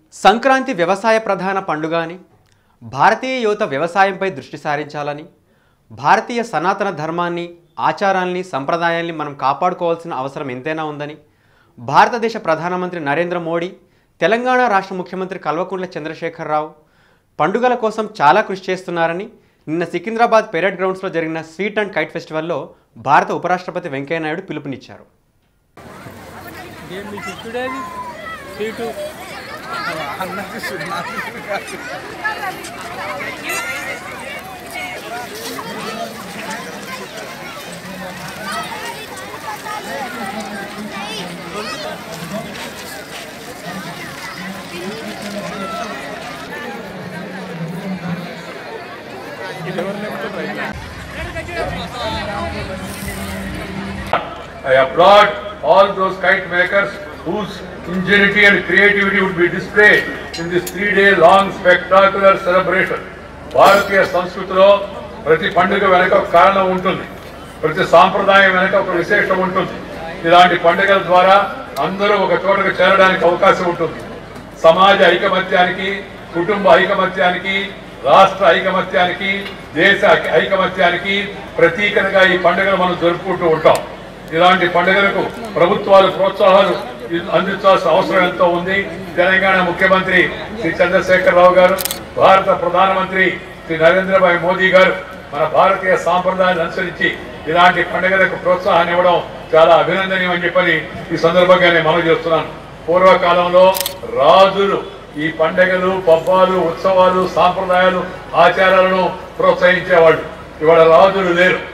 సంక్రాంతి వ్యవసాయ ప్రధాన పండుగ అని, భారతీయ యువత వ్యవసాయంపై దృష్టి సారించాలని, భారతీయ సనాతన ధర్మాన్ని, ఆచారాల్ని, సంప్రదాయాల్ని మనం కాపాడుకోవాల్సిన అవసరం ఎంతైనా ఉందని భారతదేశ ప్రధానమంత్రి నరేంద్ర మోడీ, తెలంగాణ రాష్ట్ర ముఖ్యమంత్రి కల్వకుంట్ల చంద్రశేఖరరావు పండుగల కోసం చాలా కృషి చేస్తున్నారని నిన్న సికింద్రాబాద్ పెరేడ్ గ్రౌండ్స్లో జరిగిన స్వీట్ అండ్ కైట్ ఫెస్టివల్లో భారత ఉపరాష్ట్రపతి వెంకయ్య నాయుడు పిలుపునిచ్చారు. I applaud all those kite makers whose ingenuity and creativity would be displayed in this 3-day long spectacular celebration. భారతీయ సంస్కృతిలో ప్రతి పండుగ వెనక ఒక కారణం ఉంటుంది, ప్రతి సాంప్రదాయం వెనక ఒక విశేషం ఉంటుంది. ఇలాంటి పండుగల ద్వారా అందరూ ఒక చోటకు చేరడానికి అవకాశం ఉంటుంది. సమాజ ఐకమత్యానికి, కుటుంబ ఐకమత్యానికి, రాష్ట్ర ఐకమత్యానికి, దేశ ఐకమత్యానికి ప్రతీకగా ఈ పండుగను మనం జరుపుకుంటూ ఉంటాం. ఇలాంటి పండుగలకు ప్రభుత్వాలు ప్రోత్సాహాలు అందించాల్సిన అవసరం ఎంతో ఉంది. తెలంగాణ ముఖ్యమంత్రి శ్రీ చంద్రశేఖరరావు గారు, భారత ప్రధానమంత్రి శ్రీ నరేంద్రభాయ్ మోదీ గారు మన భారతీయ సాంప్రదాయాన్ని అనుసరించి ఇలాంటి పండుగలకు ప్రోత్సాహాన్ని ఇవ్వడం చాలా అభినందనీయం అని చెప్పని ఈ సందర్భంగా నేను మనవి చేస్తున్నాను. పూర్వకాలంలో రాజులు ఈ పండుగలు, పబ్బాలు, ఉత్సవాలు, సాంప్రదాయాలు, ఆచారాలను ప్రోత్సహించేవాళ్ళు. ఇవాళ రాజులు లేరు.